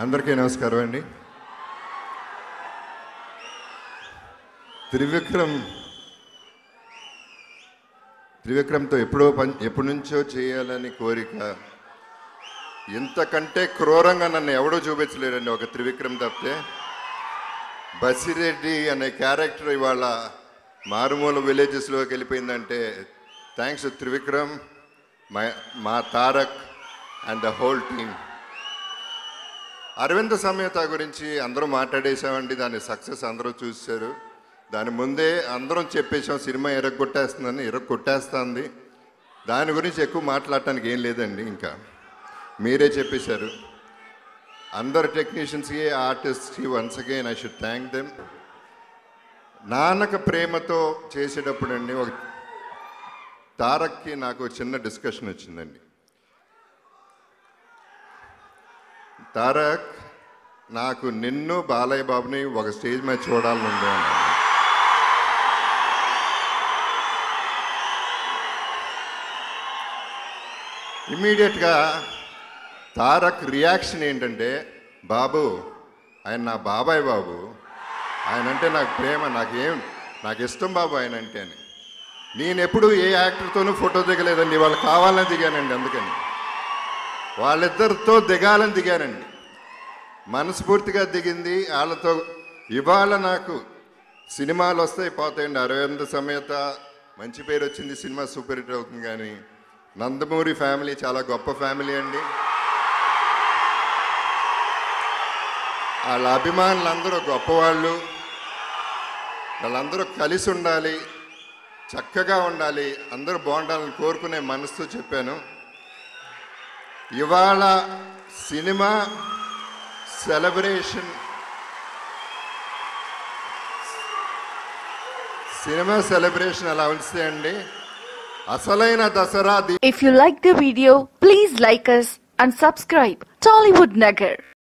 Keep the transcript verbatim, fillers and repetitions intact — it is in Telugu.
అందరికీ నమస్కారం అండి. త్రివిక్రమ్ త్రివిక్రమ్తో ఎప్పుడో పని ఎప్పటి నుంచో చేయాలని కోరిక. ఇంతకంటే క్రూరంగా నన్ను ఎవడో చూపించలేడండి ఒక త్రివిక్రమ్ తప్పితే. బసిరెడ్డి అనే క్యారెక్టర్ ఇవాళ మారుమూల విలేజెస్లోకి వెళ్ళిపోయిందంటే థ్యాంక్స్ త్రివిక్రమ్, మై మా Tarak and the whole team. Aravinda Sametha గురించి అందరూ మాట్లాడేసామండి. దాని సక్సెస్ అందరూ చూశారు. దాని ముందే అందరం చెప్పేసాం సినిమా ఎరగొట్టేస్తుందని. ఎరగొట్టేస్తుంది. దాని గురించి ఎక్కువ మాట్లాడటానికి ఏం లేదండి. ఇంకా మీరే చెప్పేశారు. అందరు టెక్నీషియన్స్కి, ఆర్టిస్ట్కి once again I should thank them. Nannaku Prematho చేసేటప్పుడు అండి ఒక తారక్కి నాకు చిన్న డిస్కషన్ వచ్చిందండి. తారక్, నాకు నిన్ను బాలయ్య బాబుని ఒక స్టేజ్ మీద చూడాలని ఉంది అన్నాను. ఇమ్మీడియట్గా తారక్ రియాక్షన్ ఏంటంటే, బాబు ఆయన నా బాబాయ్ బాబు, ఆయన అంటే నాకు ప్రేమ, నాకేం నాకు ఇష్టం బాబు ఆయన అంటే అని. నేను ఎప్పుడు ఏ యాక్టర్తోనూ ఫోటో దిగలేదండి. వాళ్ళు కావాలని దిగానండి. అందుకని వాళ్ళిద్దరితో దిగాలని దిగానండి. మనస్ఫూర్తిగా దిగింది వాళ్ళతో. ఇవాళ నాకు సినిమాలు వస్తాయి పోతాయండి. అరవింద సమేత మంచి పేరు వచ్చింది, సినిమా సూపర్ హిట్ అవుతుంది. కానీ నందమూరి ఫ్యామిలీ చాలా గొప్ప ఫ్యామిలీ అండి. వాళ్ళ అభిమానులందరూ గొప్పవాళ్ళు. వాళ్ళందరూ కలిసి ఉండాలి, చక్కగా ఉండాలి, అందరూ బాగుండాలని కోరుకునే మనసుతో చెప్పాను. ఇవాళ సినిమా సెలబ్రేషన్ సినిమా సెలబ్రేషన్ అలా ఉంచితే అండి అసలైన Dasara. If you like the video, please like us and subscribe Tollywood Nagar.